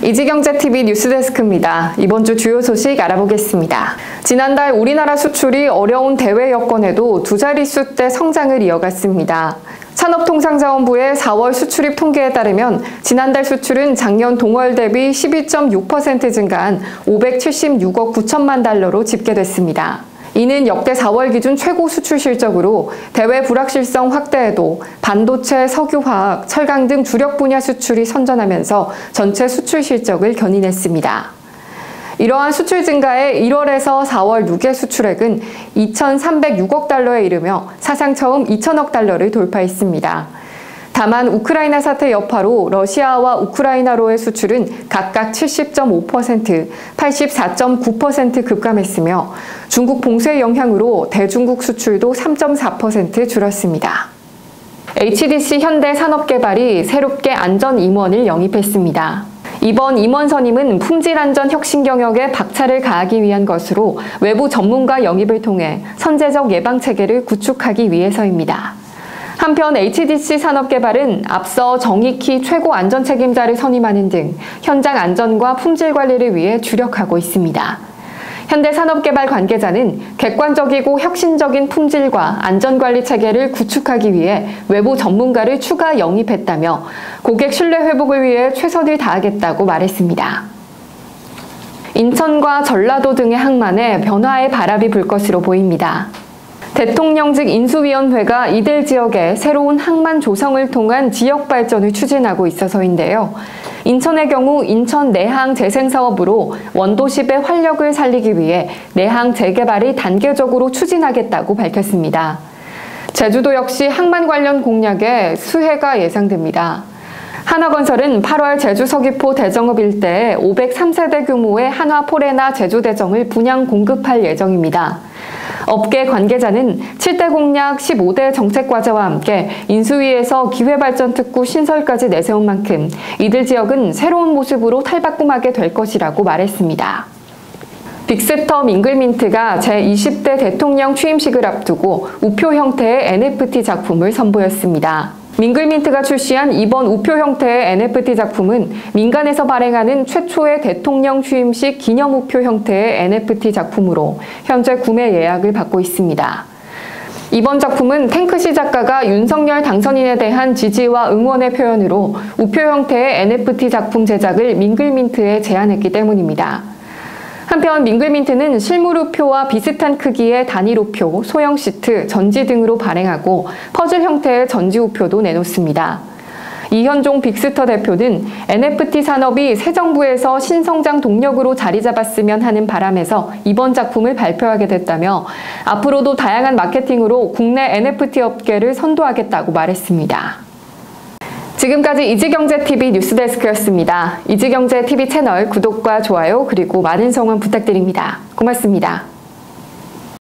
이지경제TV 뉴스데스크입니다. 이번 주 주요 소식 알아보겠습니다. 지난달 우리나라 수출이 어려운 대외 여건에도 두 자릿수대 성장을 이어갔습니다. 산업통상자원부의 4월 수출입 통계에 따르면 지난달 수출은 작년 동월 대비 12.6% 증가한 576억 9천만 달러로 집계됐습니다. 이는 역대 4월 기준 최고 수출 실적으로 대외 불확실성 확대에도 반도체, 석유화학, 철강 등 주력 분야 수출이 선전하면서 전체 수출 실적을 견인했습니다. 이러한 수출 증가에 1월에서 4월 6개 수출액은 2,306억 달러에 이르며 사상 처음 2,000억 달러를 돌파했습니다. 다만 우크라이나 사태 여파로 러시아와 우크라이나로의 수출은 각각 70.5%, 84.9% 급감했으며 중국 봉쇄 영향으로 대중국 수출도 3.4% 줄었습니다. HDC 현대산업개발이 새롭게 안전 임원을 영입했습니다. 이번 임원 선임은 품질 안전 혁신 경영에 박차를 가하기 위한 것으로 외부 전문가 영입을 통해 선제적 예방 체계를 구축하기 위해서입니다. 한편 HDC 산업개발은 앞서 정익희 최고 안전 책임자를 선임하는 등 현장 안전과 품질 관리를 위해 주력하고 있습니다. 현대산업개발 관계자는 객관적이고 혁신적인 품질과 안전관리 체계를 구축하기 위해 외부 전문가를 추가 영입했다며 고객 신뢰 회복을 위해 최선을 다하겠다고 말했습니다. 인천과 전라도 등의 항만에 변화의 바람이 불 것으로 보입니다. 대통령직 인수위원회가 이들 지역에 새로운 항만 조성을 통한 지역 발전을 추진하고 있어서인데요. 인천의 경우 인천 내항 재생사업으로 원도심의 활력을 살리기 위해 내항 재개발을 단계적으로 추진하겠다고 밝혔습니다. 제주도 역시 항만 관련 공약에 수혜가 예상됩니다. 한화건설은 8월 제주 서귀포 대정읍 일대에 503세대 규모의 한화포레나 제주대정을 분양 공급할 예정입니다. 업계 관계자는 7대 공약 15대 정책과제와 함께 인수위에서 기회발전특구 신설까지 내세운 만큼 이들 지역은 새로운 모습으로 탈바꿈하게 될 것이라고 말했습니다. 빅스터 밍글민트가 제20대 대통령 취임식을 앞두고 우표 형태의 NFT 작품을 선보였습니다. 밍글민트가 출시한 이번 우표 형태의 NFT 작품은 민간에서 발행하는 최초의 대통령 취임식 기념 우표 형태의 NFT 작품으로 현재 구매 예약을 받고 있습니다. 이번 작품은 탱크시 작가가 윤석열 당선인에 대한 지지와 응원의 표현으로 우표 형태의 NFT 작품 제작을 밍글민트에 제안했기 때문입니다. 한편 밍글민트는 실물 우표와 비슷한 크기의 단일 우표, 소형 시트, 전지 등으로 발행하고 퍼즐 형태의 전지 우표도 내놓습니다. 이현종 빅스터 대표는 NFT 산업이 새 정부에서 신성장 동력으로 자리 잡았으면 하는 바람에서 이번 작품을 발표하게 됐다며 앞으로도 다양한 마케팅으로 국내 NFT 업계를 선도하겠다고 말했습니다. 지금까지 이지경제TV 뉴스데스크였습니다. 이지경제TV 채널 구독과 좋아요 그리고 많은 성원 부탁드립니다. 고맙습니다.